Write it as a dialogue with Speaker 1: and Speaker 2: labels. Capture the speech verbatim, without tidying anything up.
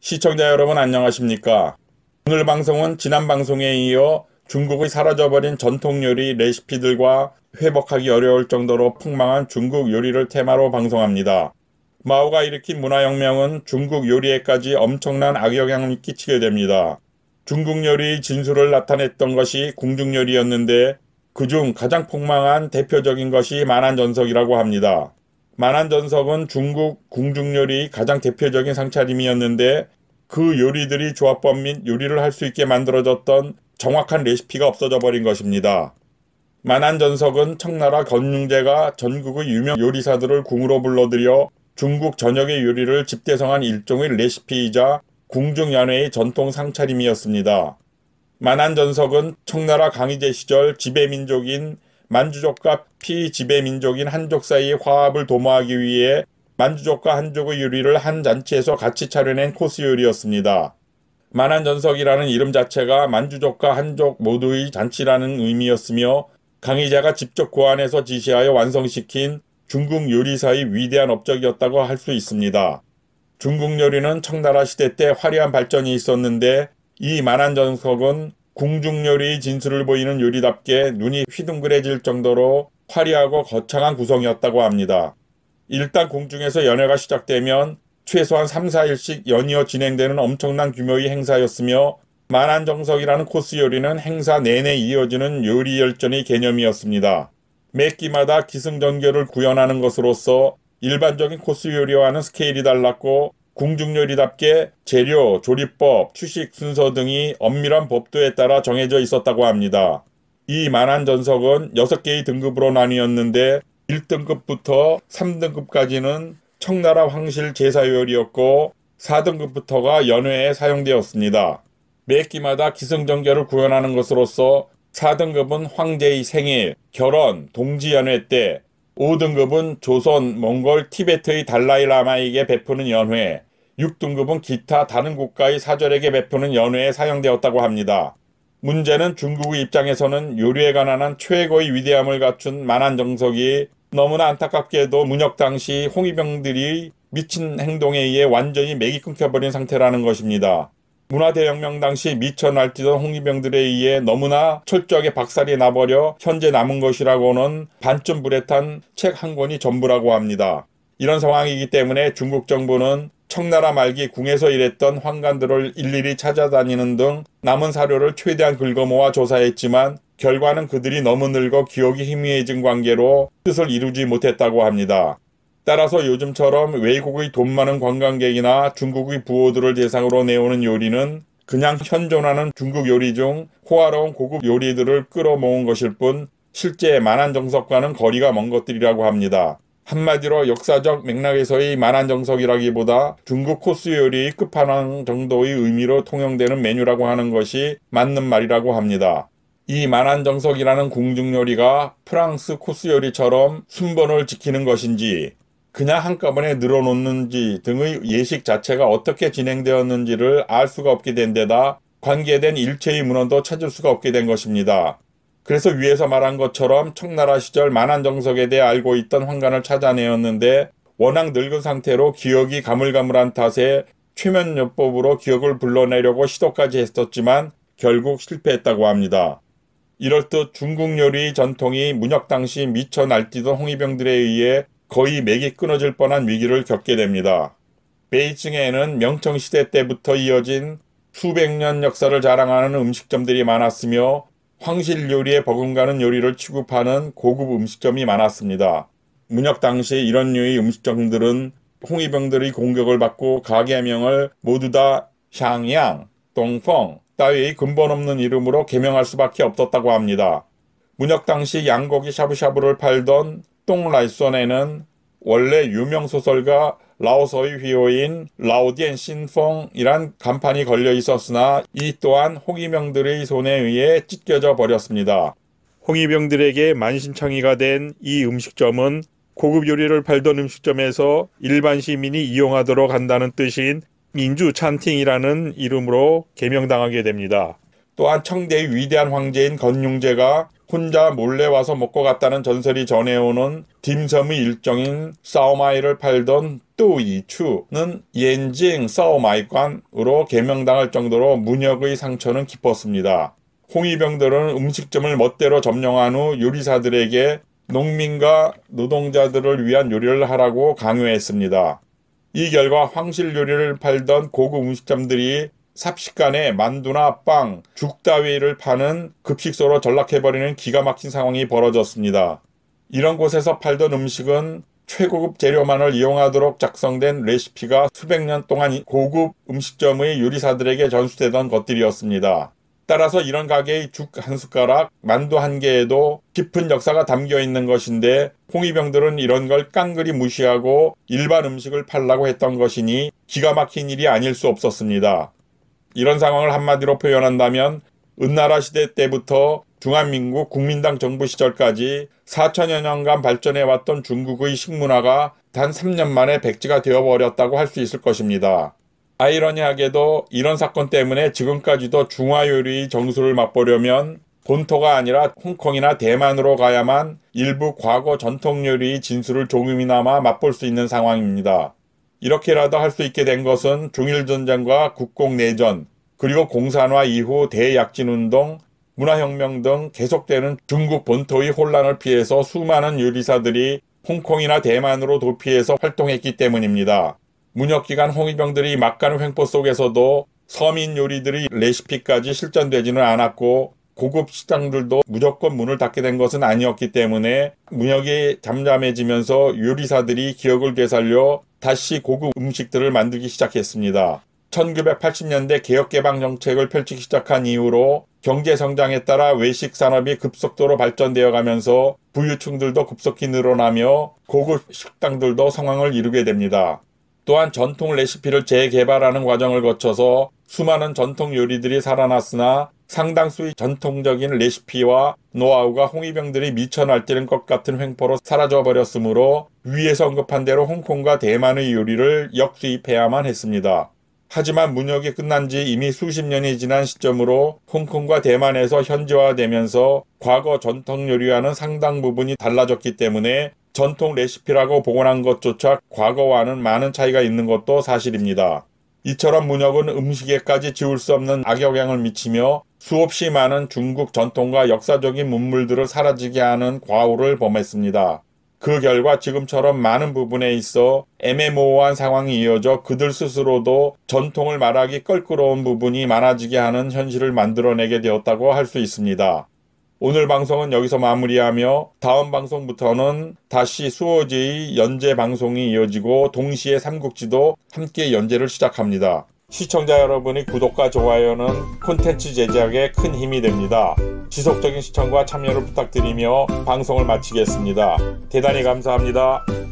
Speaker 1: 시청자 여러분 안녕하십니까? 오늘 방송은 지난 방송에 이어 중국의 사라져버린 전통 요리 레시피들과 회복하기 어려울 정도로 폭망한 중국 요리를 테마로 방송합니다. 마오가 일으킨 문화혁명은 중국 요리에까지 엄청난 악영향을 끼치게 됩니다. 중국 요리의 진수를 나타냈던 것이 궁중요리였는데 그중 가장 폭망한 대표적인 것이 만안전석이라고 합니다. 만안전석은 중국 궁중요리의 가장 대표적인 상차림이었는데 그 요리들이 조합법 및 요리를 할 수 있게 만들어졌던 정확한 레시피가 없어져 버린 것입니다. 만안전석은 청나라 건융제가 전국의 유명 요리사들을 궁으로 불러들여 중국 전역의 요리를 집대성한 일종의 레시피이자 궁중연회의 전통 상차림이었습니다. 만안전석은 청나라 강희제 시절 지배민족인 만주족과 피지배민족인 한족 사이의 화합을 도모하기 위해 만주족과 한족의 요리를 한 잔치에서 같이 차려낸 코스 요리였습니다. 만안전석이라는 이름 자체가 만주족과 한족 모두의 잔치라는 의미였으며 강희제가 직접 고안해서 지시하여 완성시킨 중국 요리사의 위대한 업적이었다고 할 수 있습니다. 중국 요리는 청나라 시대 때 화려한 발전이 있었는데 이 만안전석은 궁중요리의 진수를 보이는 요리답게 눈이 휘둥그레질 정도로 화려하고 거창한 구성이었다고 합니다. 일단 궁중에서 연회가 시작되면 최소한 삼, 사 일씩 연이어 진행되는 엄청난 규모의 행사였으며 만안정석이라는 코스 요리는 행사 내내 이어지는 요리 열전의 개념이었습니다. 매 끼마다 기승전결을 구현하는 것으로서 일반적인 코스 요리와는 스케일이 달랐고 궁중요리답게 재료, 조리법, 취식 순서 등이 엄밀한 법도에 따라 정해져 있었다고 합니다. 이 만안전석은 여섯 개의 등급으로 나뉘었는데 일 등급부터 삼 등급까지는 청나라 황실 제사요리였고 사 등급부터가 연회에 사용되었습니다. 매 끼마다 기승전결을 구현하는 것으로서 사 등급은 황제의 생일, 결혼, 동지연회 때, 오 등급은 조선, 몽골, 티베트의 달라이라마에게 베푸는 연회, 육 등급은 기타 다른 국가의 사절에게 베푸는 연회에 사용되었다고 합니다. 문제는 중국의 입장에서는 요리에 관한 한 최고의 위대함을 갖춘 만안정석이 너무나 안타깝게도 문혁 당시 홍위병들이 미친 행동에 의해 완전히 맥이 끊겨버린 상태라는 것입니다. 문화대혁명 당시 미쳐 날뛰던 홍위병들에 의해 너무나 철저하게 박살이 나버려 현재 남은 것이라고는 반쯤 불에 탄 책 한 권이 전부라고 합니다. 이런 상황이기 때문에 중국 정부는 청나라 말기 궁에서 일했던 환관들을 일일이 찾아다니는 등 남은 사료를 최대한 긁어모아 조사했지만 결과는 그들이 너무 늙어 기억이 희미해진 관계로 뜻을 이루지 못했다고 합니다. 따라서 요즘처럼 외국의 돈 많은 관광객이나 중국의 부호들을 대상으로 내오는 요리는 그냥 현존하는 중국 요리 중 호화로운 고급 요리들을 끌어모은 것일 뿐 실제 만안정석과는 거리가 먼 것들이라고 합니다. 한마디로 역사적 맥락에서의 만안정석이라기보다 중국 코스 요리의 끝판왕 정도의 의미로 통용되는 메뉴라고 하는 것이 맞는 말이라고 합니다. 이 만안정석이라는 궁중요리가 프랑스 코스 요리처럼 순번을 지키는 것인지 그냥 한꺼번에 늘어놓는지 등의 예식 자체가 어떻게 진행되었는지를 알 수가 없게 된 데다 관계된 일체의 문헌도 찾을 수가 없게 된 것입니다. 그래서 위에서 말한 것처럼 청나라 시절 만안정석에 대해 알고 있던 환관을 찾아내었는데 워낙 늙은 상태로 기억이 가물가물한 탓에 최면요법으로 기억을 불러내려고 시도까지 했었지만 결국 실패했다고 합니다. 이럴듯 중국 요리의 전통이 문혁 당시 미쳐 날뛰던 홍위병들에 의해 거의 맥이 끊어질 뻔한 위기를 겪게 됩니다. 베이징에는 명청시대 때부터 이어진 수백 년 역사를 자랑하는 음식점들이 많았으며 황실 요리에 버금가는 요리를 취급하는 고급 음식점이 많았습니다. 문혁 당시 이런 류의 음식점들은 홍위병들의 공격을 받고 가게명을 모두 다 샹양, 동펑 따위의 근본 없는 이름으로 개명할 수밖에 없었다고 합니다. 문혁 당시 양고기 샤브샤브를 팔던 똥라이선에는 원래 유명 소설가 라오서의 휘호인 라오디엔 신펑이란 간판이 걸려 있었으나 이 또한 홍위병들의 손에 의해 찢겨져 버렸습니다. 홍위병들에게 만신창이가 된 이 음식점은 고급 요리를 팔던 음식점에서 일반 시민이 이용하도록 한다는 뜻인 민주 찬팅이라는 이름으로 개명당하게 됩니다. 또한 청대의 위대한 황제인 건융제가 혼자 몰래 와서 먹고 갔다는 전설이 전해오는 딤섬의 일종인 싸오마이를 팔던 뚜이추는 옌징 싸오마이관으로 개명당할 정도로 문역의 상처는 깊었습니다. 홍위병들은 음식점을 멋대로 점령한 후 요리사들에게 농민과 노동자들을 위한 요리를 하라고 강요했습니다. 이 결과 황실 요리를 팔던 고급 음식점들이 삽시간에 만두나 빵, 죽 따위를 파는 급식소로 전락해버리는 기가 막힌 상황이 벌어졌습니다. 이런 곳에서 팔던 음식은 최고급 재료만을 이용하도록 작성된 레시피가 수백 년 동안 고급 음식점의 요리사들에게 전수되던 것들이었습니다. 따라서 이런 가게의 죽 한 숟가락, 만두 한 개에도 깊은 역사가 담겨 있는 것인데 홍위병들은 이런 걸 깡그리 무시하고 일반 음식을 팔라고 했던 것이니 기가 막힌 일이 아닐 수 없었습니다. 이런 상황을 한마디로 표현한다면 은나라 시대 때부터 중화민국 국민당 정부 시절까지 사천여 년간 발전해왔던 중국의 식문화가 단 삼 년 만에 백지가 되어버렸다고 할 수 있을 것입니다. 아이러니하게도 이런 사건 때문에 지금까지도 중화 요리의 정수를 맛보려면 본토가 아니라 홍콩이나 대만으로 가야만 일부 과거 전통 요리의 진수를 조금이나마 맛볼 수 있는 상황입니다. 이렇게라도 할 수 있게 된 것은 중일전쟁과 국공내전, 그리고 공산화 이후 대약진운동, 문화혁명 등 계속되는 중국 본토의 혼란을 피해서 수많은 요리사들이 홍콩이나 대만으로 도피해서 활동했기 때문입니다. 문혁기간 홍위병들이 막가는 횡포 속에서도 서민 요리들의 레시피까지 실전되지는 않았고 고급 식당들도 무조건 문을 닫게 된 것은 아니었기 때문에 문혁이 잠잠해지면서 요리사들이 기억을 되살려 다시 고급 음식들을 만들기 시작했습니다. 천구백팔십 년대 개혁개방 정책을 펼치기 시작한 이후로 경제성장에 따라 외식 산업이 급속도로 발전되어 가면서 부유층들도 급속히 늘어나며 고급 식당들도 성황을 이루게 됩니다. 또한 전통 레시피를 재개발하는 과정을 거쳐서 수많은 전통 요리들이 살아났으나 상당수의 전통적인 레시피와 노하우가 홍위병들이 미쳐 날뛰는 것 같은 횡포로 사라져버렸으므로 위에서 언급한 대로 홍콩과 대만의 요리를 역수입해야만 했습니다. 하지만 문혁이 끝난 지 이미 수십 년이 지난 시점으로 홍콩과 대만에서 현지화되면서 과거 전통 요리와는 상당 부분이 달라졌기 때문에 전통 레시피라고 복원한 것조차 과거와는 많은 차이가 있는 것도 사실입니다. 이처럼 문혁은 음식에까지 지울 수 없는 악영향을 미치며 수없이 많은 중국 전통과 역사적인 문물들을 사라지게 하는 과오를 범했습니다. 그 결과 지금처럼 많은 부분에 있어 애매모호한 상황이 이어져 그들 스스로도 전통을 말하기 껄끄러운 부분이 많아지게 하는 현실을 만들어내게 되었다고 할 수 있습니다. 오늘 방송은 여기서 마무리하며 다음 방송부터는 다시 수호지의 연재 방송이 이어지고 동시에 삼국지도 함께 연재를 시작합니다. 시청자 여러분의 구독과 좋아요는 콘텐츠 제작에 큰 힘이 됩니다. 지속적인 시청과 참여를 부탁드리며 방송을 마치겠습니다. 대단히 감사합니다.